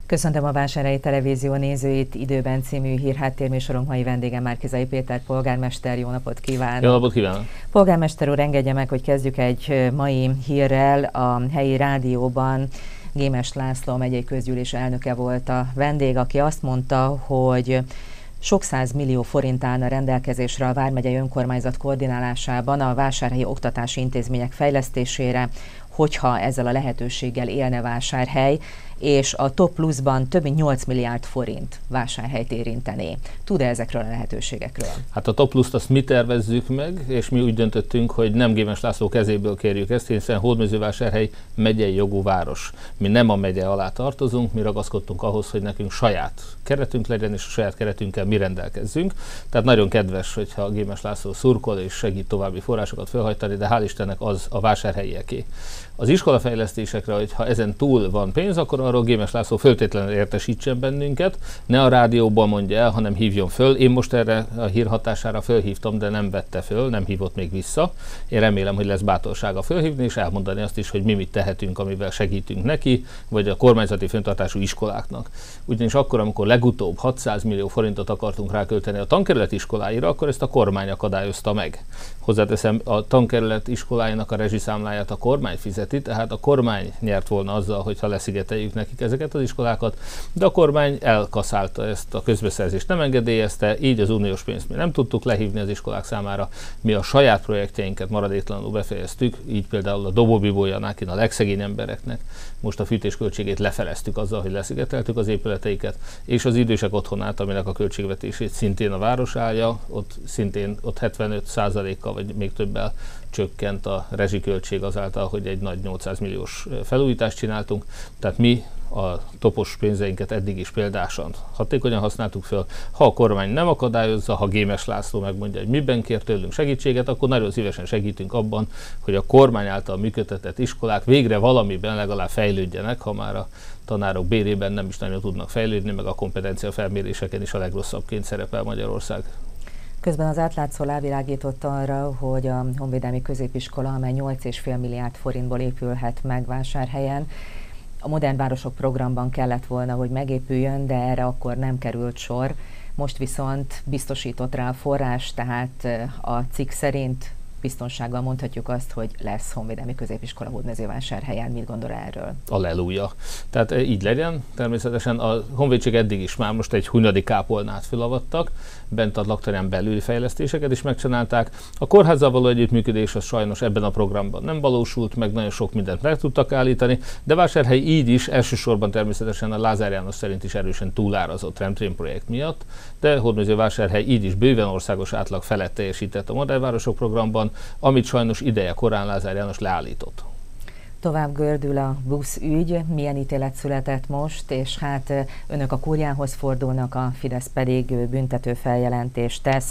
Köszöntöm a Vásárhelyi Televízió nézőit, Időben című hírháttérműsorunk mai vendége Márki-Zay Péter polgármester. Jó napot kívánok! Jó napot kívánok! Polgármester úr, engedje meg, hogy kezdjük egy mai hírrel. A helyi rádióban Gémes László, a megyei közgyűlés elnöke volt a vendég, aki azt mondta, hogy sok 100 millió forint állna rendelkezésre a Vármegyei Önkormányzat koordinálásában a vásárhelyi oktatási intézmények fejlesztésére, hogyha ezzel a lehetőséggel élne Vásárhely, és a Top Pluszban több mint 8 milliárd forint Vásárhelyt érintené. Tud-e ezekről a lehetőségekről? Hát a Top Pluszt azt mi tervezzük meg, és mi úgy döntöttünk, hogy nem Gémes László kezéből kérjük ezt, hiszen Hódmezővásárhely megyei jogú város. Mi nem a megye alá tartozunk, mi ragaszkodtunk ahhoz, hogy nekünk saját keretünk legyen, és a saját keretünkkel mi rendelkezzünk. Tehát nagyon kedves, hogyha Gémes László szurkol és segít további forrásokat felhajtani, de hál' Istennek az a vásárhelyieké. Az iskolafejlesztésekre, hogyha ezen túl van pénz, akkor arról Gémes László föltétlenül értesítsen bennünket, ne a rádióban mondja el, hanem hívjon föl. Én most erre a hír hatására fölhívtam, de nem vette föl, nem hívott még vissza. Én remélem, hogy lesz bátorsága fölhívni, és elmondani azt is, hogy mi mit tehetünk, amivel segítünk neki, vagy a kormányzati fenntartású iskoláknak. Ugyanis akkor, amikor legutóbb 600 millió forintot akartunk rákölteni a tankerület iskoláira, akkor ezt a kormány akadályozta meg. Hozzáteszem, a tankerület iskoláinak a rezsiszámláját a kormány fizeti, tehát a kormány nyert volna azzal, hogyha leszigeteljük nekik ezeket az iskolákat, de a kormány elkaszálta ezt, a közbeszerzést nem engedélyezte, így az uniós pénzt mi nem tudtuk lehívni az iskolák számára, mi a saját projektjeinket maradéktalanul befejeztük, így például a Dobóbibójanákin a legszegény embereknek most a fűtésköltségét lefeleztük azzal, hogy leszigeteltük az épületeiket, és az idősek otthonát, aminek a költségvetését szintén a város állja, ott szintén 75%-kal vagy még többel csökkent a rezsiköltség azáltal, hogy egy nagy 800 milliós felújítást csináltunk. Tehát mi a topos pénzeinket eddig is példásan hatékonyan használtuk föl. Ha a kormány nem akadályozza, ha Gémes László megmondja, hogy miben kér tőlünk segítséget, akkor nagyon szívesen segítünk abban, hogy a kormány által működtetett iskolák végre valamiben legalább fejlődjenek, ha már a tanárok bérében nem is nagyon tudnak fejlődni, meg a kompetencia felméréseken is a legrosszabbként szerepel Magyarország. Közben az átlátszó rávilágított arra, hogy a Honvédelmi Középiskola, amely 8,5 milliárd forintból épülhet meg Vásárhelyen, a Modern Városok programban kellett volna, hogy megépüljön, de erre akkor nem került sor. Most viszont biztosított rá a forrás, tehát a cikk szerint biztonsággal mondhatjuk azt, hogy lesz Honvédelmi Középiskola Hódmezővásárhelyen. Mit gondol erről? Alleluja. Tehát így legyen. Természetesen a honvédség eddig is már most egy Hunyadi kápolnát fölavattak, bent a lakterem belüli fejlesztéseket is megcsinálták. A kórházzal való együttműködés az sajnos ebben a programban nem valósult, meg nagyon sok mindent meg tudtak állítani, de Vásárhely így is elsősorban természetesen a Lázár János szerint is erősen túlárazott Remtrain projekt miatt, de Hódmezővásárhely így is bőven országos átlag felett teljesített a Modern Városok programban, amit sajnos ideje korán Lázár János leállított. Tovább gördül a buszügy, milyen ítélet született most, és hát önök a kúriához fordulnak, a Fidesz pedig büntető feljelentést tesz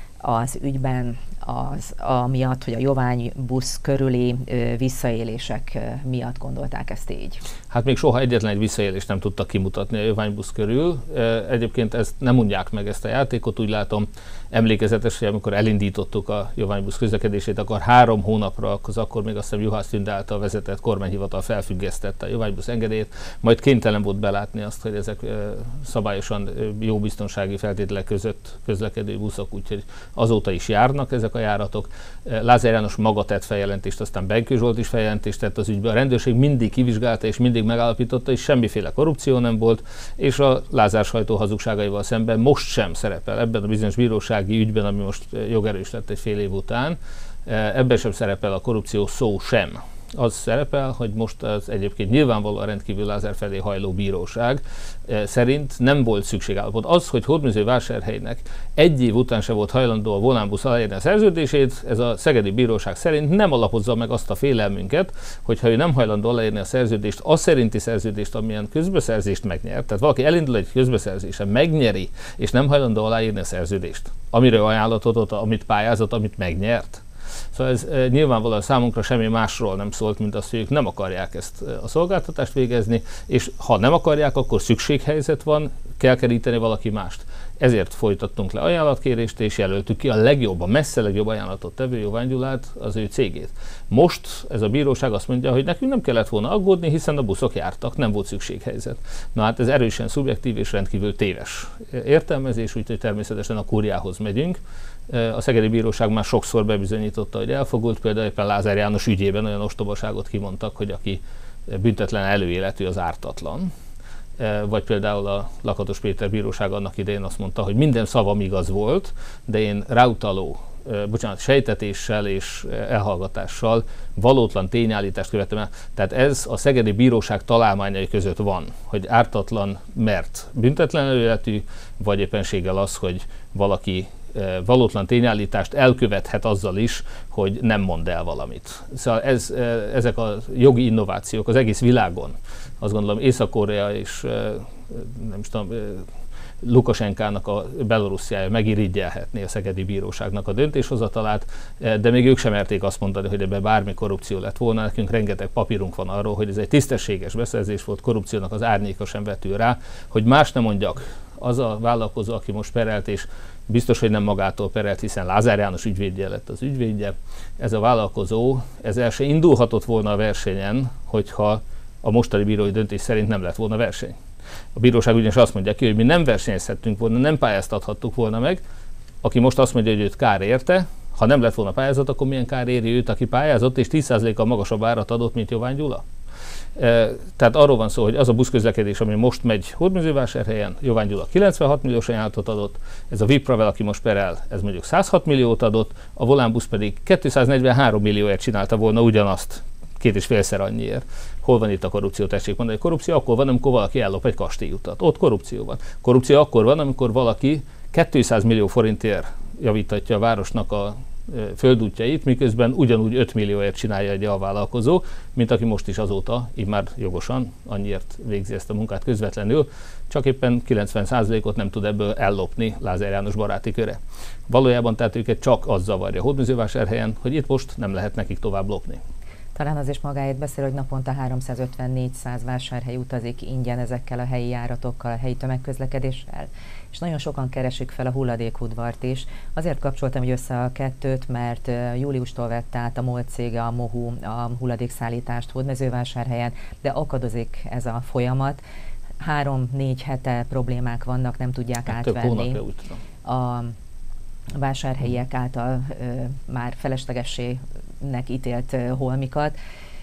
az ügyben, amiatt, hogy a Joványbusz busz körüli visszaélések miatt gondolták ezt így. Hát még soha egyetlen egy visszaélést nem tudtak kimutatni a Joványbusz busz körül. Egyébként ezt nem mondják meg, ezt a játékot, úgy látom emlékezetes, hogy amikor elindítottuk a Joványbusz busz közlekedését, akkor 3 hónapra, akkor még azt hiszem Juhász Tünde által vezetett kormányhivatal felfüggesztette a Joványbusz busz engedélyét, majd kénytelen volt belátni azt, hogy ezek szabályosan jó biztonsági feltételek között közlekedő buszok, úgyhogy azóta is járnak ezek a járatok. Lázár János maga tett feljelentést, aztán Benkő Zsolt is feljelentést tett az ügyben. A rendőrség mindig kivizsgálta és mindig megállapította, és semmiféle korrupció nem volt, és a Lázár sajtó hazugságaival szemben most sem szerepel ebben a bizonyos bírósági ügyben, ami most jogerős lett egy fél év után, ebben sem szerepel a korrupció szó sem. Az szerepel, hogy most az egyébként nyilvánvalóan rendkívül Lázár felé hajló bíróság szerint nem volt szükségállapot. Az, hogy Hódmezővásárhelynek egy év után se volt hajlandó a Volánbusz aláírni a szerződését, ez a szegedi bíróság szerint nem alapozza meg azt a félelmünket, hogyha ő nem hajlandó aláírni a szerződést, a szerinti szerződést, amilyen közbeszerzést megnyert. Tehát valaki elindul egy közbeszerzésen, megnyeri, és nem hajlandó aláírni a szerződést, amire ajánlatot adott, amit pályázott, amit megnyert. Szóval ez nyilvánvalóan számunkra semmi másról nem szólt, mint azt, hogy ők nem akarják ezt a szolgáltatást végezni, és ha nem akarják, akkor szükséghelyzet van, kell keríteni valaki mást. Ezért folytattunk le ajánlatkérést, és jelöltük ki a legjobb, a messze legjobb ajánlatot tevő Jovány Gyulát, az ő cégét. Most ez a bíróság azt mondja, hogy nekünk nem kellett volna aggódni, hiszen a buszok jártak, nem volt szükséghelyzet. Na hát ez erősen szubjektív és rendkívül téves értelmezés, úgyhogy természetesen a kúriához megyünk. A szegedi bíróság már sokszor bebizonyította, hogy elfogult, például éppen Lázár János ügyében olyan ostobaságot kimondtak, hogy aki büntetlen előéletű, az ártatlan. Vagy például a Lakatos Péter bíróság annak idején azt mondta, hogy minden szavam igaz volt, de én ráutaló, sejtetéssel és elhallgatással valótlan tényállítást követtem el. Tehát ez a szegedi bíróság találmányai között van, hogy ártatlan, mert büntetlen előéletű, vagy éppenséggel az, hogy valaki valótlan tényállítást elkövethet azzal is, hogy nem mond el valamit. Szóval ezek a jogi innovációk az egész világon, azt gondolom Észak-Korea és nem is tudom, Lukasenkának a Belorussziája megirigyelhetné a szegedi bíróságnak a döntéshozatalát, de még ők sem merték azt mondani, hogy ebben bármi korrupció lett volna. Nekünk rengeteg papírunk van arról, hogy ez egy tisztességes beszerzés volt, korrupciónak az árnyéka sem vetül rá, hogy más nem mondjak. Az a vállalkozó, aki most perelt, és biztos, hogy nem magától perelt, hiszen Lázár János ügyvédje lett az ügyvédje. Ez a vállalkozó, ez el se indulhatott volna a versenyen, hogyha a mostani bírói döntés szerint nem lett volna verseny. A bíróság ugyanis azt mondja ki, hogy mi nem versenyezhettünk volna, nem pályáztathattuk volna meg. Aki most azt mondja, hogy őt kár érte, ha nem lett volna pályázat, akkor milyen kár éri őt, aki pályázott, és 10%-kal magasabb árat adott, mint Jovány Gyula? Tehát arról van szó, hogy az a buszközlekedés, ami most megy Hódmezővásárhelyen, Jovány Gyula 96 milliós ajánlatot adott, ez a Vipravel, aki most perel, ez mondjuk 106 milliót adott, a Volánbusz pedig 243 millióért csinálta volna ugyanazt, 2,5-szer annyiért. Hol van itt a korrupció? Tessék mondani, hogy korrupció akkor van, amikor valaki ellop egy kastélyutat. Ott korrupció van. Korrupció akkor van, amikor valaki 200 millió forintért javítatja a városnak a földútjait, miközben ugyanúgy 5 millióért csinálja egy alvállalkozó, mint aki most is azóta, így már jogosan annyiért végzi ezt a munkát közvetlenül, csak éppen 90%-ot nem tud ebből ellopni Lázár János baráti köre. Valójában tehát őket csak az zavarja Hódmezővásárhelyen, hogy itt most nem lehet nekik tovább lopni. Talán az is magáért beszél, hogy naponta 350-400 vásárhely utazik ingyen ezekkel a helyi járatokkal, a helyi tömegközlekedéssel, és nagyon sokan keresik fel a hulladékudvart is. Azért kapcsoltam össze a kettőt, mert júliustól vette át a MOL cége, a MOHU a hulladékszállítást Hódmezővásárhelyen, de akadozik ez a folyamat. 3-4 hete problémák vannak, nem tudják átvenni a vásárhelyiek által már feleslegességnek ítélt holmikat.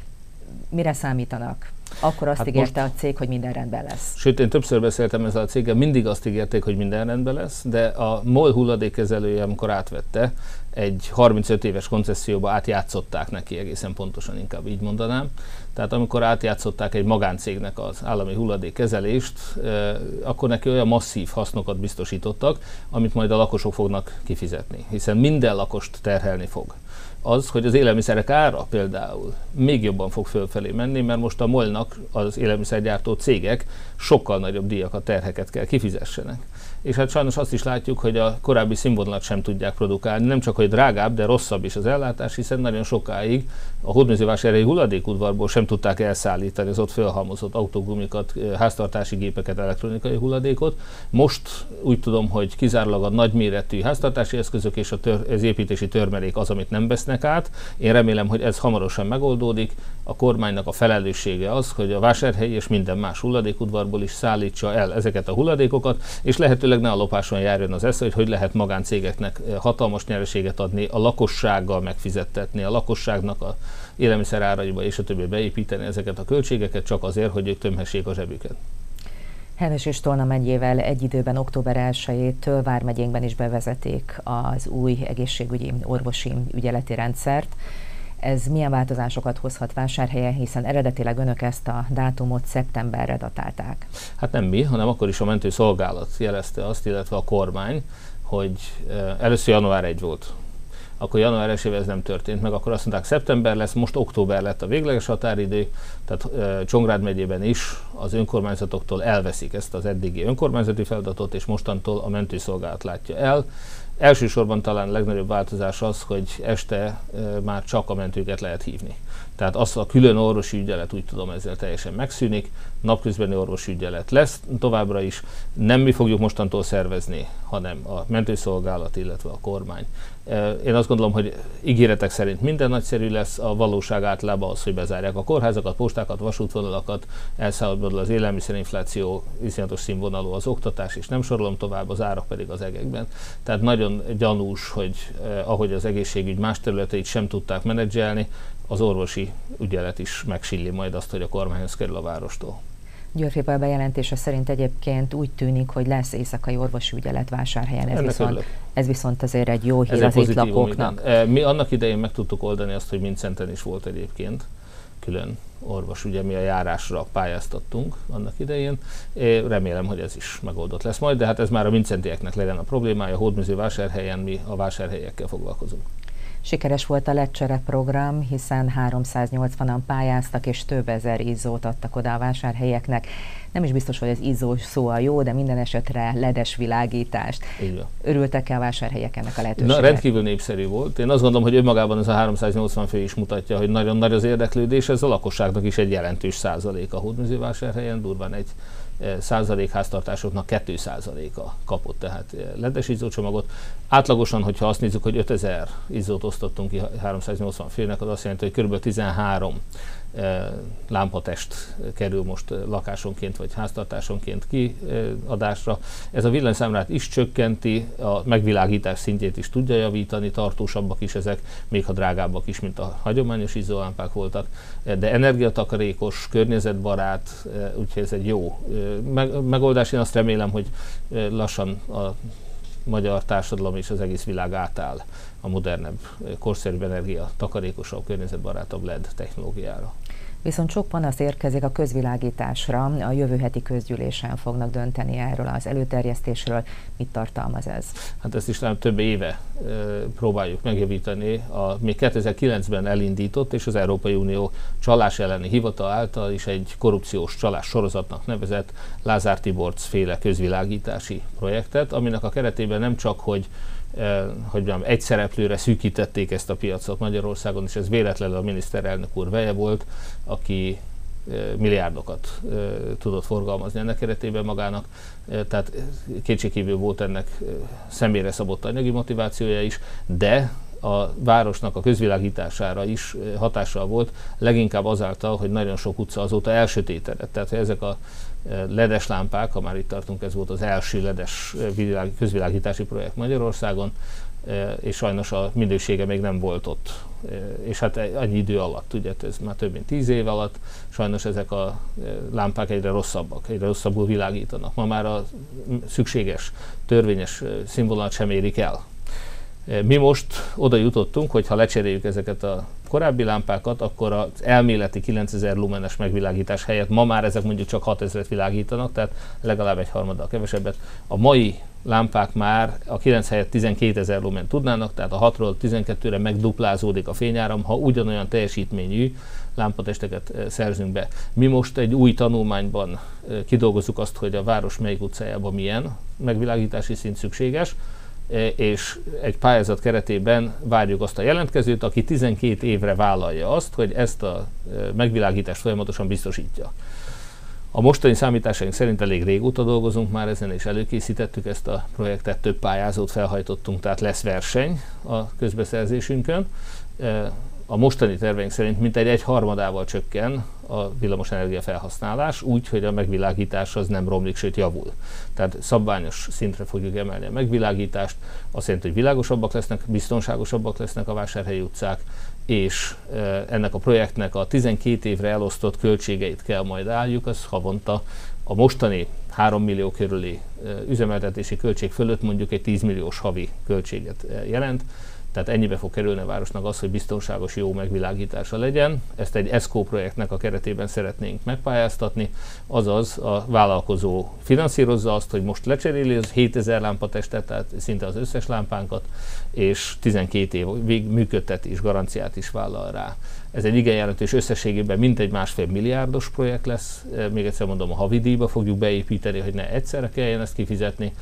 Mire számítanak? Akkor azt ígérte a cég, hogy minden rendben lesz. Sőt, én többször beszéltem ezzel a céggel, mindig azt ígérték, hogy minden rendben lesz, de a MOL hulladékkezelője, amikor átvette, egy 35 éves koncesszióba átjátszották neki, egészen pontosan inkább így mondanám. Tehát amikor átjátszották egy magáncégnek az állami hulladékkezelést, akkor neki olyan masszív hasznokat biztosítottak, amit majd a lakosok fognak kifizetni, hiszen minden lakost terhelni fog. Az, hogy az élelmiszerek ára például még jobban fog fölfelé menni, mert most a MOL-nak az élelmiszergyártó cégek sokkal nagyobb díjakat, terheket kell kifizessenek. És hát sajnos azt is látjuk, hogy a korábbi színvonalat sem tudják produkálni, nem csak, hogy drágább, de rosszabb is az ellátás, hiszen nagyon sokáig a hódmezővásárhelyi hulladékudvarból sem tudták elszállítani az ott fölhalmozott autógumikat, háztartási gépeket, elektronikai hulladékot. Most úgy tudom, hogy kizárólag a nagyméretű háztartási eszközök és az építési törmelék az, amit nem vesznek át. Én remélem, hogy ez hamarosan megoldódik. A kormánynak a felelőssége az, hogy a vásárhelyi és minden más hulladékudvarból is szállítsa el ezeket a hulladékokat, és lehetőleg ne a lopáson járjon az esze, hogy lehet magáncégeknek hatalmas nyereséget adni, a lakossággal megfizettetni, a lakosságnak a élelmiszer áraiba és a többi beépíteni ezeket a költségeket csak azért, hogy ők tömhessék a zsebüket. Heves és Tolna megyével egy időben október 1-től vármegyénkben is bevezetik az új egészségügyi orvosi ügyeleti rendszert. Ez milyen változásokat hozhat Vásárhelyen, hiszen eredetileg önök ezt a dátumot szeptemberre datálták? Hát nem mi, hanem akkor is a mentőszolgálat jelezte azt, illetve a kormány, hogy először január 1 volt. Akkor január 1-ével ez nem történt meg, akkor azt mondták, szeptember lesz, most október lett a végleges határidő, tehát Csongrád megyében is az önkormányzatoktól elveszik ezt az eddigi önkormányzati feladatot, és mostantól a mentőszolgálat látja el. Elsősorban talán a legnagyobb változás az, hogy este már csak a mentőket lehet hívni. Tehát az a külön orvosi ügyelet, úgy tudom, ezzel teljesen megszűnik, napközbeni orvosi ügyelet lesz továbbra is. Nem mi fogjuk mostantól szervezni, hanem a mentőszolgálat, illetve a kormány. Én azt gondolom, hogy ígéretek szerint minden nagyszerű lesz, a valóság általában az, hogy bezárják a kórházakat, postákat, vasútvonalakat, elszállodul az élelmiszerinfláció, iszonyatos színvonalú az oktatás, és nem sorolom tovább, az árak pedig az egekben. Tehát nagyon gyanús, hogy ahogy az egészségügy más területeit sem tudták menedzselni, az orvosi ügyelet is megsilli majd azt, hogy a kormányhoz kerül a várostól. Györfi Pál bejelentése szerint egyébként úgy tűnik, hogy lesz éjszakai orvosi ügyelet Vásárhelyen. Ez viszont azért egy jó hír az itt lakóknak. Mi annak idején meg tudtuk oldani azt, hogy Mincenten is volt egyébként külön orvos, ugye mi a járásra pályáztattunk annak idején. Én remélem, hogy ez is megoldott lesz majd, de hát ez már a mincentieknek legyen a problémája. Hódmezővásárhelyen mi a vásárhelyekkel foglalkozunk. Sikeres volt a lecsere program, hiszen 380-an pályáztak, és több ezer izzót adtak oda a vásárhelyeknek. Nem is biztos, hogy az izzó szó a jó, de minden esetre ledes világítást. Örültek-e a vásárhelyek ennek a lehetőségnek? Rendkívül népszerű volt. Én azt gondolom, hogy önmagában ez a 380 fő is mutatja, hogy nagyon nagy az érdeklődés. Ez a lakosságnak is egy jelentős százalék a Hódmezővásárhelyen, durván 1% háztartásoknak 2%-a kapott tehát ledes izzócsomagot. Átlagosan, hogyha azt nézzük, hogy 5000 izzót osztottunk ki 380 főnek, az azt jelenti, hogy kb. 13 lámpatest kerül most lakásonként vagy háztartásonként kiadásra. Ez a villanyszámlát is csökkenti, a megvilágítás szintjét is tudja javítani, tartósabbak is ezek, még ha drágábbak is, mint a hagyományos izzólámpák voltak, de energiatakarékos, környezetbarát, úgyhogy ez egy jó megoldás. Én azt remélem, hogy lassan a magyar társadalom és az egész világ átáll a modernebb, korszerűbb energia, takarékosabb, környezetbarátabb LED technológiára. Viszont sok panasz érkezik a közvilágításra, a jövő heti közgyűlésen fognak dönteni erről az előterjesztésről. Mit tartalmaz ez? Hát ezt is talán több éve próbáljuk megjavítani. Még 2009-ben elindított, és az Európai Unió csalás elleni hivatal által is egy korrupciós csalás sorozatnak nevezett Lázár Tiborcs féle közvilágítási projektet, aminek a keretében nem csak, hogy egy szereplőre szűkítették ezt a piacot Magyarországon, és ez véletlenül a miniszterelnök úr veje volt, aki milliárdokat tudott forgalmazni ennek keretében magának, tehát kétségkívül volt ennek személyre szabott anyagi motivációja is, de a városnak a közvilágítására is hatással volt, leginkább azáltal, hogy nagyon sok utca azóta elsötétedett. Tehát, hogy ezek a ledes lámpák, ha már itt tartunk, ez volt az első ledes közvilágítási projekt Magyarországon, és sajnos a minősége még nem volt ott. És hát annyi idő alatt, ugye ez már több mint 10 év alatt, sajnos ezek a lámpák egyre rosszabbak, egyre rosszabbul világítanak. Ma már a szükséges, törvényes színvonalat sem érik el. Mi most oda jutottunk, hogy ha lecseréljük ezeket a korábbi lámpákat, akkor az elméleti 9000 lumenes megvilágítás helyett ma már ezek mondjuk csak 6000-et világítanak, tehát legalább egy harmaddal kevesebbet. A mai lámpák már a 9 helyett 12 000 lumen tudnának, tehát a 6-ról 12-re megduplázódik a fényáram, ha ugyanolyan teljesítményű lámpatesteket szerzünk be. Mi most egy új tanulmányban kidolgozzuk azt, hogy a város melyik utcájában milyen megvilágítási szint szükséges, és egy pályázat keretében várjuk azt a jelentkezőt, aki 12 évre vállalja azt, hogy ezt a megvilágítást folyamatosan biztosítja. A mostani számításaink szerint elég régóta dolgozunk már ezen, és előkészítettük ezt a projektet, több pályázót felhajtottunk, tehát lesz verseny a közbeszerzésünkön. A mostani terveink szerint mintegy 1/3 csökken a villamosenergia felhasználás, úgy, hogy a megvilágítás az nem romlik, sőt javul. Tehát szabványos szintre fogjuk emelni a megvilágítást, azt jelenti, hogy világosabbak lesznek, biztonságosabbak lesznek a vásárhelyi utcák, és ennek a projektnek a 12 évre elosztott költségeit kell majd álljuk, az havonta a mostani 3 millió körüli üzemeltetési költség fölött mondjuk egy 10 milliós havi költséget jelent. Tehát ennyibe fog kerülni a városnak az, hogy biztonságos, jó megvilágítása legyen. Ezt egy ESCO projektnek a keretében szeretnénk megpályáztatni, azaz a vállalkozó finanszírozza azt, hogy most lecseréli az 7000 lámpatestet, tehát szinte az összes lámpánkat, és 12 évig működtetés garanciát is vállal rá. Ez egy igen jelentős, összességében mintegy 1,5 milliárdos projekt lesz. Még egyszer mondom, a havidíjba fogjuk beépíteni, hogy ne egyszerre kelljen ezt kifizetni,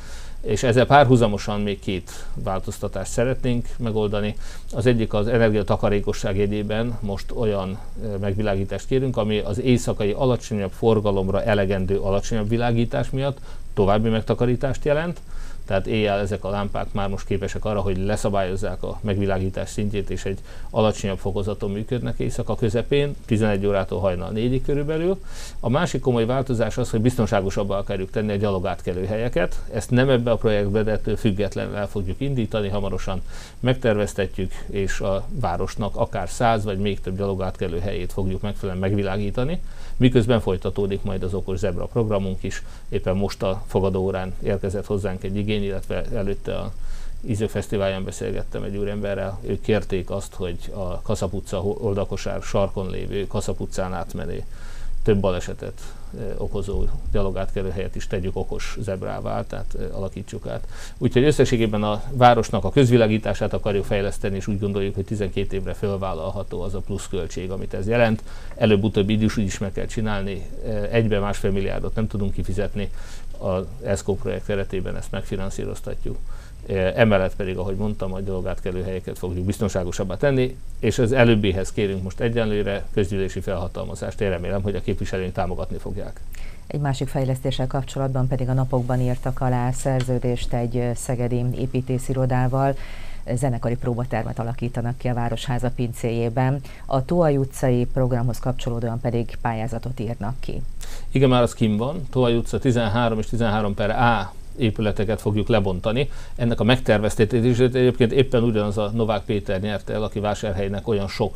és ezzel párhuzamosan még két változtatást szeretnénk megoldani. Az egyik az energiatakarékosság jegyében most olyan megvilágítást kérünk, ami az éjszakai alacsonyabb forgalomra elegendő alacsonyabb világítás miatt további megtakarítást jelent. Tehát éjjel ezek a lámpák már most képesek arra, hogy leszabályozzák a megvilágítás szintjét, és egy alacsonyabb fokozaton működnek éjszaka közepén, 11 órától hajnal 4-ig körülbelül. A másik komoly változás az, hogy biztonságosabbá akarjuk tenni a gyalogátkelő helyeket. Ezt nem ebbe a projektbe, de ettől függetlenül el fogjuk indítani, hamarosan megterveztetjük, és a városnak akár 100 vagy még több gyalogátkelő helyét fogjuk megfelelően megvilágítani. Miközben folytatódik majd az Okos Zebra programunk is. Éppen most a fogadóórán érkezett hozzánk egy igény, illetve előtte a Ízők Fesztiválján beszélgettem egy úremberrel. Ők kérték azt, hogy a Kaszap utca oldalkosár sarkon lévő Kaszap utcán átmenő több balesetet okozó gyalogátkelő helyet is tegyük okos zebrává, tehát alakítsuk át. Úgyhogy összességében a városnak a közvilágítását akarjuk fejleszteni, és úgy gondoljuk, hogy 12 évre fölvállalható az a pluszköltség, amit ez jelent. Előbb-utóbb így is meg kell csinálni, 1,5 milliárdot nem tudunk kifizetni, az ESCO projekt keretében ezt megfinanszíroztatjuk. Emellett pedig, ahogy mondtam, a gyalogátkelő helyeket fogjuk biztonságosabbá tenni, és az előbbihez kérünk most egyenlőre közgyűlési felhatalmazást. Én remélem, hogy a képviselőink támogatni fogják. Egy másik fejlesztéssel kapcsolatban pedig a napokban írtak alá szerződést egy szegedi építészirodával. Zenekari próbatermet alakítanak ki a Városháza pincéjében. A Toay utcai programhoz kapcsolódóan pedig pályázatot írnak ki. Igen, már az kinn van. Toay utca 13 és 13/A épületeket fogjuk lebontani. Ennek a megterveztetését egyébként éppen ugyanaz a Novák Péter nyerte el, aki Vásárhelynek olyan sok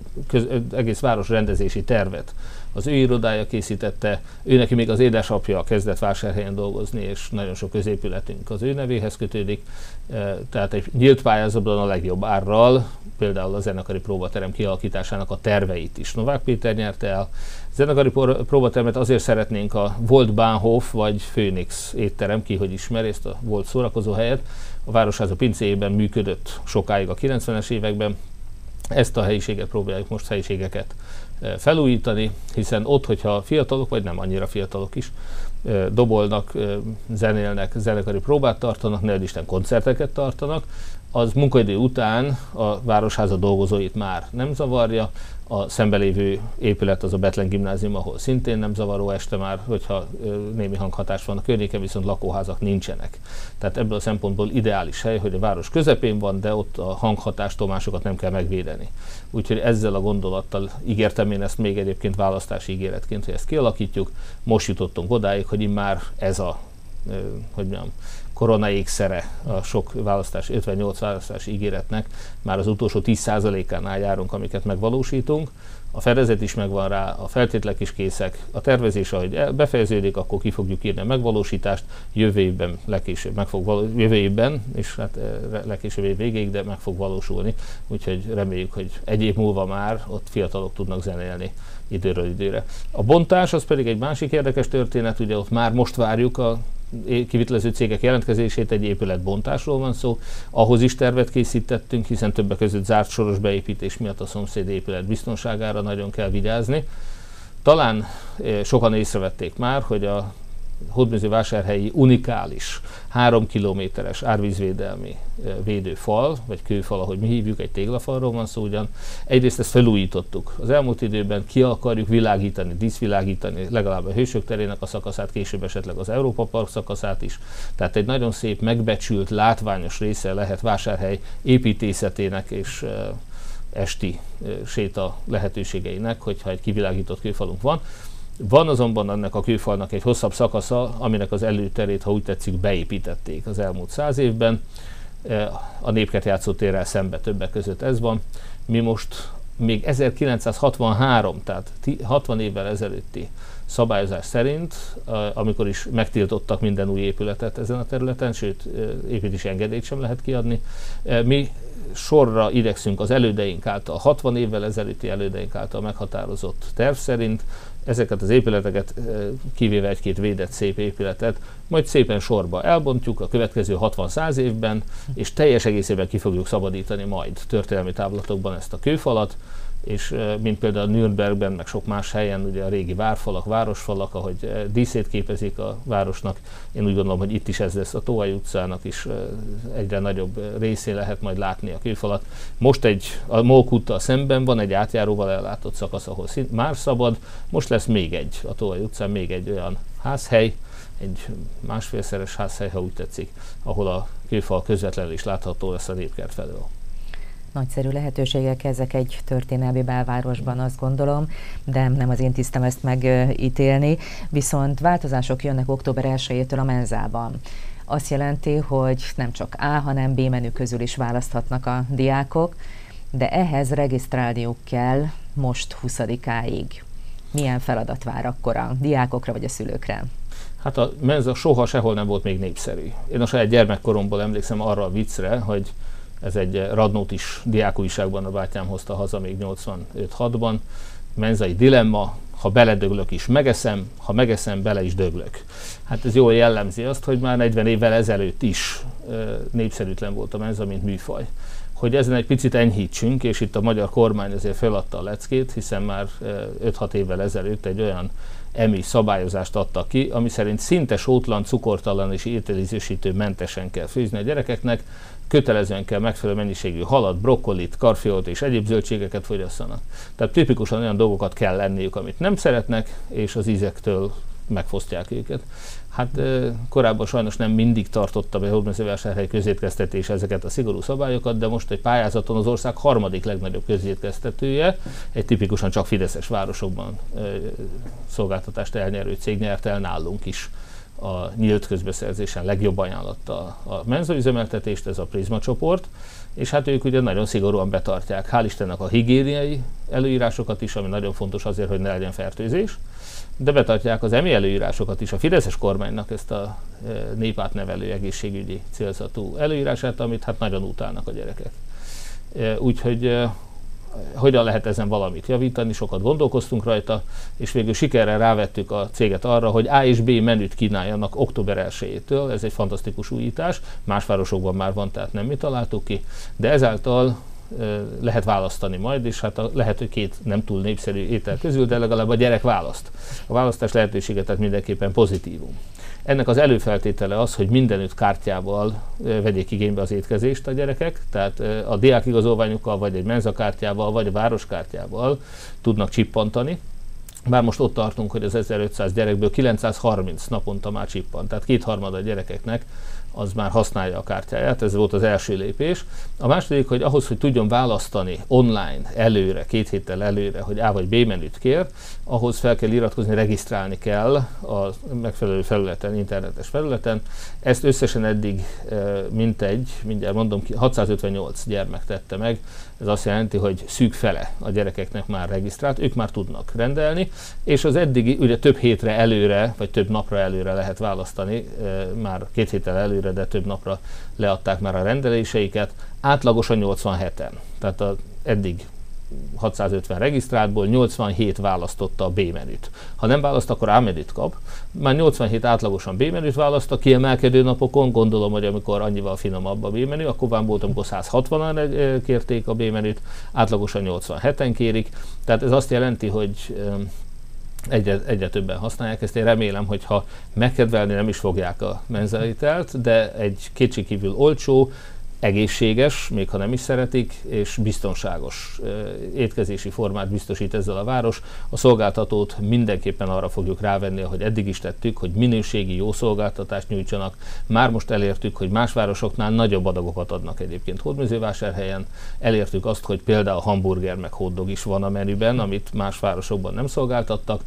egész város rendezési tervet. Az ő irodája készítette, ő neki még az édesapja kezdett Vásárhelyen dolgozni, és nagyon sok középületünk az ő nevéhez kötődik. Tehát egy nyílt pályázatban a legjobb árral, például a zenekari próbaterem kialakításának a terveit is Novák Péter nyerte el. Zenekari próbatermet azért szeretnénk a volt Bahnhof vagy Phoenix étterem, ki hogy ismeri ezt a volt szórakozóhelyet. A Városháza pincéjében működött sokáig a 90-es években. Ezt a helyiséget próbáljuk most helyiségeket felújítani, hiszen ott, hogyha fiatalok, vagy nem annyira fiatalok is, dobolnak, zenélnek, zenekari próbát tartanak, ne Isten koncerteket tartanak, az munkaidő után a Városháza dolgozóit már nem zavarja. A szembelévő épület az a Bethlen Gimnázium, ahol szintén nem zavaró este már, hogyha némi hanghatás van a környéken, viszont lakóházak nincsenek. Tehát ebből a szempontból ideális hely, hogy a város közepén van, de ott a hanghatástól másokat nem kell megvédeni. Úgyhogy ezzel a gondolattal ígértem én ezt még egyébként választási ígéretként, hogy ezt kialakítjuk. Most jutottunk odáig, hogy immár ez a, hogy mondjam, korona ékszere a sok választás, 58 választási ígéretnek, már az utolsó 10%-ánál járunk, amiket megvalósítunk. A fedezet is megvan rá, a feltételek is készek, a tervezés, ahogy befejeződik, akkor ki fogjuk írni a megvalósítást, jövő évben legkésőbb jövő évben, és hát legkésőbb év végéig, de meg fog valósulni. Úgyhogy reméljük, hogy egy év múlva már ott fiatalok tudnak zenélni időről időre. A bontás az pedig egy másik érdekes történet, ugye ott már most várjuk a kivitelező cégek jelentkezését, egy épületbontásról van szó. Ahhoz is tervet készítettünk, hiszen többek között zárt soros beépítés miatt a szomszéd épület biztonságára nagyon kell vigyázni. Talán sokan észrevették már, hogy a Hódmezővásárhelyi unikális 3 kilométeres árvízvédelmi védőfal, vagy kőfal, ahogy mi hívjuk, egy téglafalról van szó ugyan. Egyrészt ezt felújítottuk. Az elmúlt időben ki akarjuk világítani, díszvilágítani legalább a Hősök terének a szakaszát, később esetleg az Európa Park szakaszát is. Tehát egy nagyon szép, megbecsült, látványos része lehet Vásárhely építészetének és esti séta lehetőségeinek, hogyha egy kivilágított kőfalunk van. Van azonban ennek a kőfalnak egy hosszabb szakasza, aminek az előterét, ha úgy tetszik, beépítették az elmúlt 100 évben. A Népkert játszótérrel szembe többek között ez van. Mi most még 1963, tehát 60 évvel ezelőtti szabályozás szerint, amikor is megtiltottak minden új épületet ezen a területen, sőt építési engedélyt sem lehet kiadni, mi sorra igyekszünk az elődeink által, 60 évvel ezelőtti elődeink által meghatározott terv szerint ezeket az épületeket, kivéve egy-két védett szép épületet, majd szépen sorba elbontjuk a következő 60-100 évben, és teljes egészében ki fogjuk szabadítani majd történelmi távlatokban ezt a kőfalat. és mint például Nürnbergben, meg sok más helyen, ugye a régi várfalak, városfalak, ahogy díszét képezik a városnak. Én úgy gondolom, hogy itt is ez lesz a Tolvay utcának is egyre nagyobb részén lehet majd látni a kőfalat. Most a Molk úttal szemben van egy átjáróval ellátott szakasz, ahol már szabad, most lesz a Tolvay utcán még egy olyan házhely, egy másfélszeres házhely, ha úgy tetszik, ahol a kőfal közvetlenül is látható lesz a Népkert felől. Nagyszerű lehetőségek ezek egy történelmi belvárosban, azt gondolom, de nem az én tisztem ezt megítélni. Viszont változások jönnek október 1-től a Menzában. Azt jelenti, hogy nem csak A, hanem B menü közül is választhatnak a diákok, de ehhez regisztrálniuk kell most 20-áig. Milyen feladat vár akkor a diákokra vagy a szülőkre? Hát a Menza soha sehol nem volt még népszerű. Én a saját gyermekkoromból emlékszem arra a viccre, hogy ez egy Radnótis diákújságban a bátyám hozta haza még 85-6-ban. Menzai dilemma, ha beledöglök is megeszem, ha megeszem, bele is döglök. Hát ez jól jellemzi azt, hogy már 40 évvel ezelőtt is népszerűtlen volt a menza, mint műfaj. Hogy ezen egy picit enyhítsünk, és itt a magyar kormány azért feladta a leckét, hiszen már 5-6 évvel ezelőtt egy olyan EMI szabályozást adtak ki, ami szerint szinte sótlan, cukortalan és ételízősítő mentesen kell főzni a gyerekeknek, kötelezően kell megfelelő mennyiségű halat, brokkolit, karfiolt és egyéb zöldségeket fogyasszanak. Tehát tipikusan olyan dolgokat kell lenniük, amit nem szeretnek, és az ízektől megfosztják őket. Hát korábban sajnos nem mindig tartotta be Hódmezővásárhely közétkeztetés ezeket a szigorú szabályokat, de most egy pályázaton az ország harmadik legnagyobb közétkeztetője, egy tipikusan csak fideszes városokban szolgáltatást elnyerő cég nyert el nálunk is a nyílt közbeszerzésen legjobb ajánlatta a menzaüzemeltetést, ez a Prizma csoport, és hát ők ugye nagyon szigorúan betartják, hál' Istennek a higiéniai előírásokat is, ami nagyon fontos azért, hogy ne legyen fertőzés, de betartják az EMI előírásokat is, a fideszes kormánynak ezt a népátnevelő egészségügyi célzatú előírását, amit hát nagyon utálnak a gyerekek. Úgyhogy hogyan lehet ezen valamit javítani, sokat gondolkoztunk rajta, és végül sikerrel rávettük a céget arra, hogy A és B menüt kínáljanak október 1-től, ez egy fantasztikus újítás, más városokban már van, tehát nem mi találtuk ki, de ezáltal lehet választani majd, és hát lehet, hogy két nem túl népszerű étel közül, de legalább a gyerek választ. A választás lehetősége tehát mindenképpen pozitívum. Ennek az előfeltétele az, hogy mindenütt kártyával vegyék igénybe az étkezést a gyerekek, tehát a diákigazolványukkal, vagy egy menzakártyával, vagy a városkártyával tudnak csippantani. Bár most ott tartunk, hogy az 1500 gyerekből 930 naponta már csippant, tehát 2/3 a gyerekeknek az már használja a kártyáját, ez volt az első lépés. A második, hogy ahhoz, hogy tudjon választani online előre, 2 héttel előre, hogy A vagy B menüt kér, ahhoz fel kell iratkozni, regisztrálni kell a megfelelő felületen, internetes felületen. Ezt összesen eddig mindjárt mondom, 658 gyermek tette meg. Ez azt jelenti, hogy szűk fele a gyerekeknek már regisztrált, ők már tudnak rendelni, és az eddigi, ugye több hétre előre, vagy több napra előre lehet választani, már 2 héttel előre, de több napra leadták már a rendeléseiket, átlagosan 87-en. Tehát eddig 650 regisztráltból 87 választotta a B menüt. Ha nem választ, akkor A menüt kap. Már 87 átlagosan B menüt választ a kiemelkedő napokon, gondolom, hogy amikor annyival finomabb a B menü, akkor van volt, amikor 160-an kérték a B menüt, átlagosan 87-en kérik. Tehát ez azt jelenti, hogy egyre többen használják ezt. Én remélem, hogy ha megkedvelni nem is fogják a menzaitelt, de egy kétségkívül olcsó, egészséges, még ha nem is szeretik, és biztonságos étkezési formát biztosít ezzel a város. A szolgáltatót mindenképpen arra fogjuk rávenni, ahogy eddig is tettük, hogy minőségi, jó szolgáltatást nyújtsanak. Már most elértük, hogy más városoknál nagyobb adagokat adnak egyébként Hódmezővásárhelyen. Elértük azt, hogy például hamburger meg hotdog is van a menüben, amit más városokban nem szolgáltattak.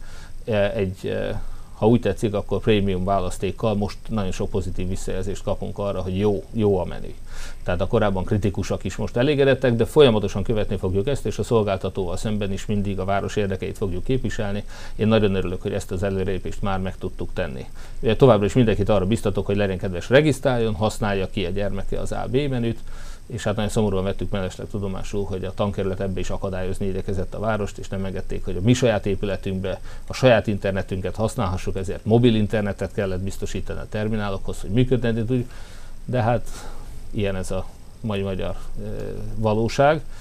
Ha úgy tetszik, akkor prémium választékkal most nagyon sok pozitív visszajelzést kapunk arra, hogy jó a menü. Tehát a korábban kritikusak is most elégedettek, de folyamatosan követni fogjuk ezt, és a szolgáltatóval szemben is mindig a város érdekeit fogjuk képviselni. Én nagyon örülök, hogy ezt az előrelépést már meg tudtuk tenni. Továbbra is mindenkit arra biztatok, hogy legyen kedves, regisztráljon, használja ki a gyermeke az A-B menüt, és hát nagyon szomorúan vettük mellesleg tudomásul, hogy a tankerület ebbe is akadályozni igyekezett a várost, és nem engedték, hogy a mi saját épületünkbe a saját internetünket használhassuk, ezért mobil internetet kellett biztosítani a terminálokhoz, hogy működni tudjuk, de hát ilyen ez a mai magyar valóság,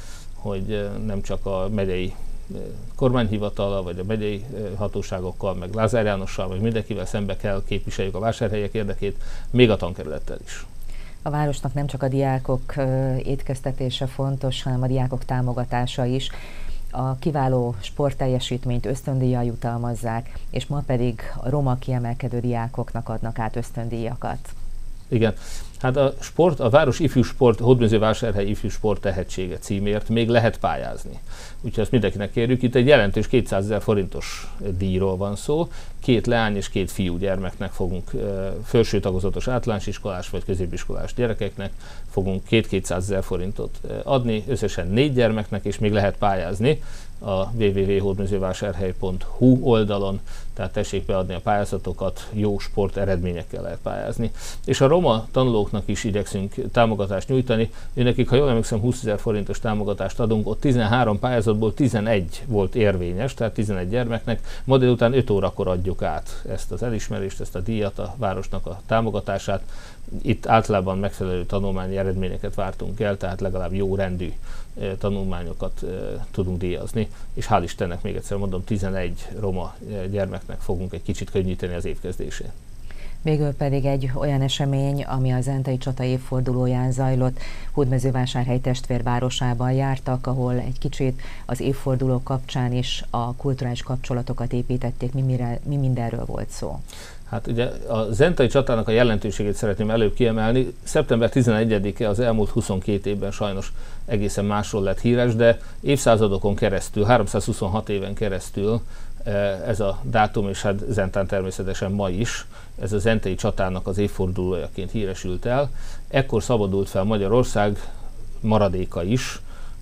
hogy nem csak a megyei kormányhivatallal, vagy a megyei hatóságokkal, meg Lázár Jánossal, vagy mindenkivel szembe kell képviseljük a vásárhelyek érdekét, még a tankerülettel is. A városnak nem csak a diákok étkeztetése fontos, hanem a diákok támogatása is. A kiváló sportteljesítményt ösztöndíjjal jutalmazzák, és ma pedig a roma kiemelkedő diákoknak adnak át ösztöndíjakat. Igen, hát a Város Ifjú Sport, Hódmezővásárhely Ifjú Sport Tehetsége címért még lehet pályázni. Úgyhogy ezt mindenkinek kérjük. Itt egy jelentős 200 000 forintos díjról van szó. 2 leány és 2 fiú gyermeknek fogunk, felső tagozatos általános iskolás vagy középiskolás gyerekeknek fogunk 200 000 forintot adni, összesen 4 gyermeknek, és még lehet pályázni a www.hódmezővásárhely.hu oldalon, tehát tessék beadni a pályázatokat, jó sport eredményekkel lehet pályázni. És a roma tanulóknak is igyekszünk támogatást nyújtani. Őnekik, ha jól emlékszem, 20 000 forintos támogatást adunk, ott 13 pályázatból 11 volt érvényes, tehát 11 gyermeknek. Ma délután 5 órakor adjuk át ezt az elismerést, ezt a díjat, a városnak a támogatását. Itt általában megfelelő tanulmányi eredményeket vártunk el, tehát legalább jó rendű tanulmányokat tudunk díjazni, és hál' Istennek, még egyszer mondom, 11 roma gyermeknek fogunk egy kicsit könnyíteni az évkezdését. Végül pedig egy olyan esemény, ami a Zentei csata évfordulóján zajlott, Hódmezővásárhely testvérvárosában jártak, ahol egy kicsit az évforduló kapcsán is a kulturális kapcsolatokat építették. Mi mindenről volt szó? Hát ugye a Zentei csatának a jelentőségét szeretném előbb kiemelni. Szeptember 11-e az elmúlt 22 évben sajnos egészen másról lett híres, de évszázadokon keresztül, 326 éven keresztül ez a dátum, és hát Zentán természetesen ma is, ez a Zentei csatának az évfordulójaként híresült el. Ekkor szabadult fel Magyarország maradéka is,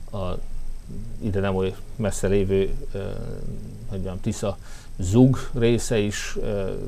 ide nem oly messze lévő Tisza Zug része is,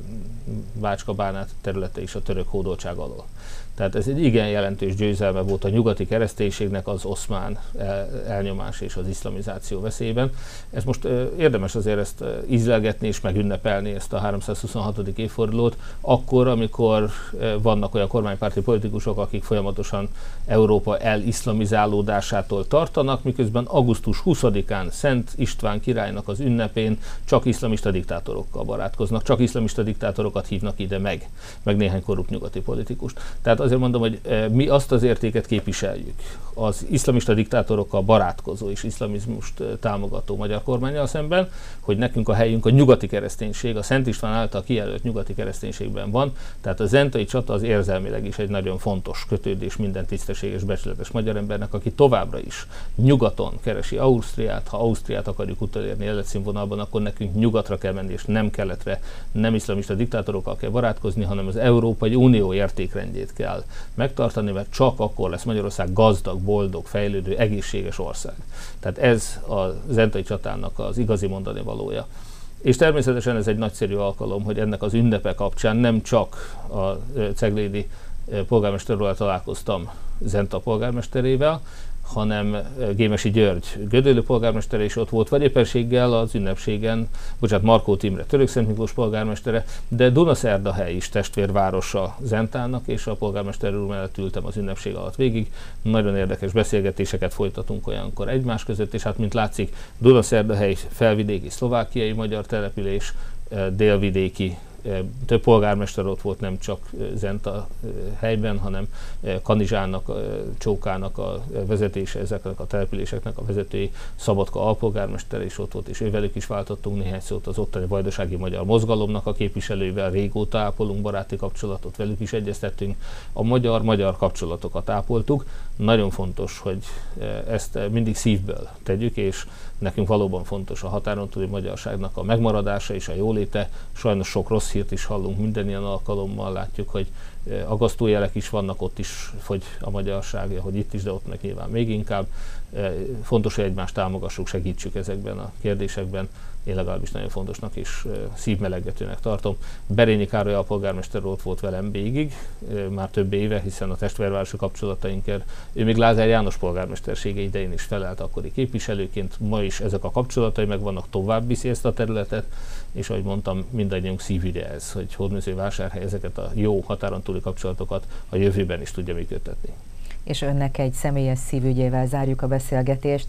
Bácska-Bánát területe is a török hódoltság alól. Tehát ez egy igen jelentős győzelme volt a nyugati kereszténységnek az oszmán elnyomás és az iszlamizáció veszélyében. Ez most érdemes azért ezt ízlelgetni és megünnepelni, ezt a 326. évfordulót, akkor, amikor vannak olyan kormánypárti politikusok, akik folyamatosan Európa eliszlamizálódásától tartanak, miközben augusztus 20-án Szent István királynak az ünnepén csak iszlamista diktátorokkal barátkoznak, csak iszlamista diktátorokat hívnak ide meg néhány korrupt nyugati politikust. Tehát azért mondom, hogy mi azt az értéket képviseljük, az iszlamista diktátorokkal barátkozó és iszlamizmust támogató magyar kormánnyal szemben, hogy nekünk a helyünk a nyugati kereszténység, a Szent István által kijelölt nyugati kereszténységben van, tehát a Zentei csata az érzelmileg is egy nagyon fontos kötődés minden tisztességes, becsületes magyar embernek, aki továbbra is nyugaton keresi Ausztriát. Ha Ausztriát akarjuk utolérni életszínvonalban, akkor nekünk nyugatra kell menni, és nem keletre, nem iszlamista diktátorokkal kell barátkozni, hanem az Európai Unió értékrendjét kell megtartani, mert csak akkor lesz Magyarország gazdag, boldog, fejlődő, egészséges ország. Tehát ez a Zentei csatának az igazi mondani valója. És természetesen ez egy nagyszerű alkalom, hogy ennek az ünnepe kapcsán nem csak a ceglédi polgármesterről találkoztam Zenta polgármesterével, hanem Gémesi György Gödöllő polgármestere is ott volt, vagy éppenséggel az ünnepségen, Markót Imre Törökszent Miklós polgármestere, de Dunaszerdahely is testvérvárosa Zentának, és a polgármester úr mellett ültem az ünnepség alatt végig. Nagyon érdekes beszélgetéseket folytatunk olyankor egymás között, és hát mint látszik, Dunaszerdahely felvidéki szlovákiai magyar település, délvidéki több polgármester ott volt, nem csak Zenta helyben, hanem Kanizsának, Csókának a vezetése, ezeknek a településeknek a vezetői, Szabadka alpolgármester is ott volt, és ővelük is váltottunk néhány szót, az ottani vajdasági magyar mozgalomnak a képviselőivel régóta ápolunk baráti kapcsolatot, velük is egyeztettünk, a magyar-magyar kapcsolatokat ápoltuk. Nagyon fontos, hogy ezt mindig szívből tegyük, és nekünk valóban fontos a határon túli magyarságnak a megmaradása és a jóléte. Sajnos sok rossz hírt is hallunk minden ilyen alkalommal, látjuk, hogy aggasztó jelek is vannak, ott is fogy a magyarság, hogy itt is, de ott meg nyilván még inkább. Fontos, hogy egymást támogassuk, segítsük ezekben a kérdésekben. Én legalábbis nagyon fontosnak és szívmeleggetőnek tartom. Berényi Károly alpolgármester ott volt velem végig, már több éve, hiszen a testvérvárosi kapcsolatainkért. Ő még Lázár János polgármestersége idején is felelt akkori képviselőként, ma is ezek a kapcsolatai megvannak, tovább viszi ezt a területet, és ahogy mondtam, mindannyiunk szívügye ez, hogy Hódmezővásárhely ezeket a jó határon túli kapcsolatokat a jövőben is tudja működtetni. És önnek egy személyes szívügyével zárjuk a beszélgetést.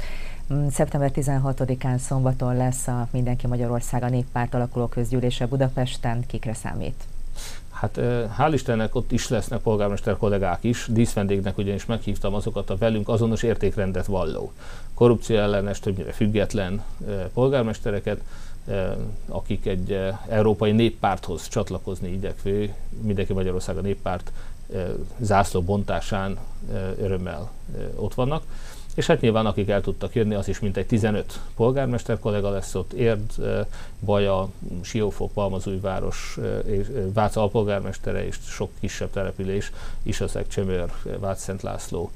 Szeptember 16-án szombaton lesz a Mindenki Magyarország a Néppárt alakuló közgyűlése Budapesten. Kikre számít? Hát hál' Istennek ott is lesznek polgármester kollégák is, díszvendégnek ugyanis meghívtam azokat a velünk azonos értékrendet valló, korrupció ellenes, többnyire független polgármestereket, akik egy európai néppárthoz csatlakozni igyekvő Mindenki Magyarország a Néppárt zászló bontásán örömmel ott vannak. És hát nyilván akik el tudtak jönni, az is mintegy 15 polgármester kollega lesz ott, Érd, Baja, Siófok, Palmazújváros, Vác alpolgármestere és sok kisebb település, Isaszeg, Csömör, Vác-Szent László,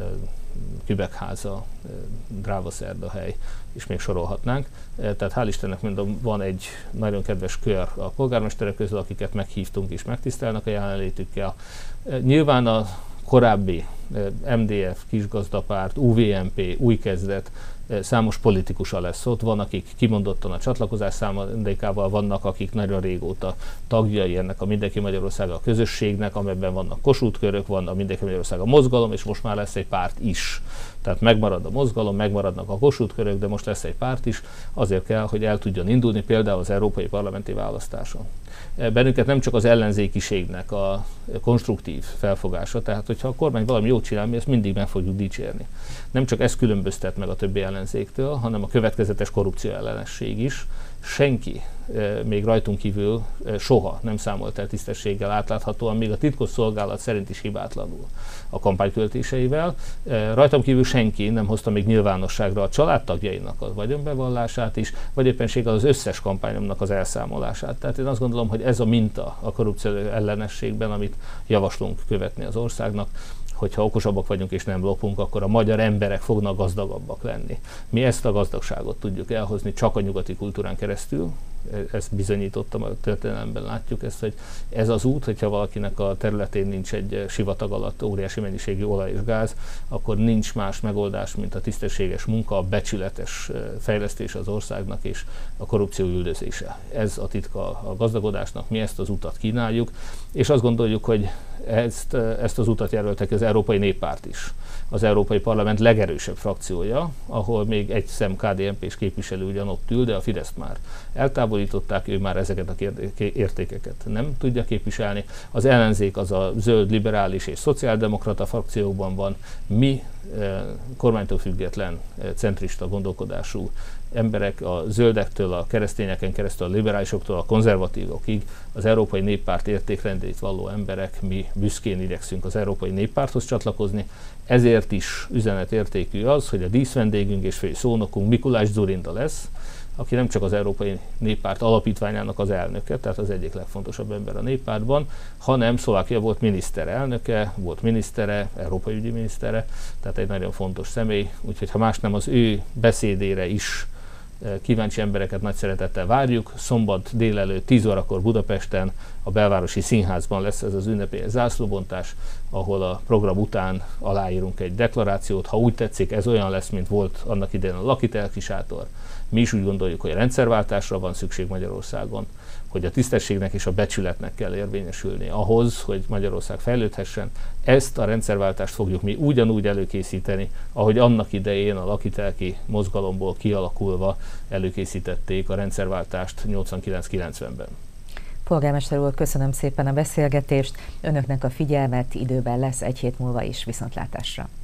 Kübekháza, Dráva-Szerdahely, és még sorolhatnánk. Tehát hál' Istennek mondom, van egy nagyon kedves kör a polgármesterek közül, akiket meghívtunk és megtisztelnek a jelenlétükkel. Nyilván a korábbi MDF, Kisgazdapárt, UVMP, Új Kezdet, számos politikusa lesz ott, van, akik kimondottan a csatlakozás szándékával, vannak, akik nagyon régóta tagjai ennek a Mindenki Magyarország a közösségnek, amelyben vannak Kossuth-körök, van a Mindenki Magyarország a mozgalom, és most már lesz egy párt is. Tehát megmarad a mozgalom, megmaradnak a Kossuth-körök, de most lesz egy párt is, azért kell, hogy el tudjon indulni például az európai parlamenti választáson. Bennünket nem csak az ellenzékiségnek a konstruktív felfogása, tehát hogyha a kormány valami jót csinál, mi ezt mindig meg fogjuk dicsérni. Nem csak ez különböztet meg a többi ellenzéktől, hanem a következetes korrupció ellenesség is. Senki, még rajtunk kívül soha nem számolt el tisztességgel, átláthatóan, még a titkosszolgálat szerint is hibátlanul a kampányköltéseivel. Rajtam kívül senki nem hozta még nyilvánosságra a családtagjainak a vagyonbevallását is, vagy éppenséggel az összes kampányomnak az elszámolását. Tehát én azt gondolom, hogy ez a minta a korrupció ellenességben, amit javaslunk követni az országnak, hogyha okosabbak vagyunk és nem lopunk, akkor a magyar emberek fognak gazdagabbak lenni. Mi ezt a gazdagságot tudjuk elhozni csak a nyugati kultúrán keresztül. Ezt bizonyítottam a történelemben, látjuk ezt, hogy ez az út, hogyha valakinek a területén nincs egy sivatag alatt óriási mennyiségű olaj és gáz, akkor nincs más megoldás, mint a tisztességes munka, a becsületes fejlesztés az országnak és a korrupció üldözése. Ez a titka a gazdagodásnak, mi ezt az utat kínáljuk, és azt gondoljuk, hogy ezt az utat jelöltek az Európai Néppárt is. Az Európai Parlament legerősebb frakciója, ahol még egy szem KDNP-s képviselő ugyan ott ül, de a Fideszt már eltávolították, ő már ezeket a értékeket nem tudja képviselni. Az ellenzék az a zöld, liberális és szociáldemokrata frakciókban van, mi kormánytól független, centrista gondolkodású emberek, a zöldektől, a keresztényeken keresztül, a liberálisoktól, a konzervatívokig, az Európai Néppárt értékrendjét valló emberek, mi büszkén igyekszünk az Európai Néppárthoz csatlakozni. Ezért is üzenetértékű az, hogy a díszvendégünk és fő szónokunk Mikuláš Dzurinda lesz, aki nem csak az Európai Néppárt alapítványának az elnöke, tehát az egyik legfontosabb ember a néppártban, hanem Szlovákia volt miniszterelnöke, volt minisztere, európai ügyi minisztere, tehát egy nagyon fontos személy, úgyhogy ha más nem, az ő beszédére is kíváncsi embereket nagy szeretettel várjuk. Szombat délelőtt 10 órakor Budapesten a Belvárosi Színházban lesz ez az ünnepélyes zászlóbontás, ahol a program után aláírunk egy deklarációt. Ha úgy tetszik, ez olyan lesz, mint volt annak idején a Lakitelki sátor. Mi is úgy gondoljuk, hogy rendszerváltásra van szükség Magyarországon, hogy a tisztességnek és a becsületnek kell érvényesülni ahhoz, hogy Magyarország fejlődhessen. Ezt a rendszerváltást fogjuk mi ugyanúgy előkészíteni, ahogy annak idején a lakitelki mozgalomból kialakulva előkészítették a rendszerváltást 89-90-ben. Polgármester úr, köszönöm szépen a beszélgetést, önöknek a figyelmet, időben lesz egy hét múlva is, viszontlátásra.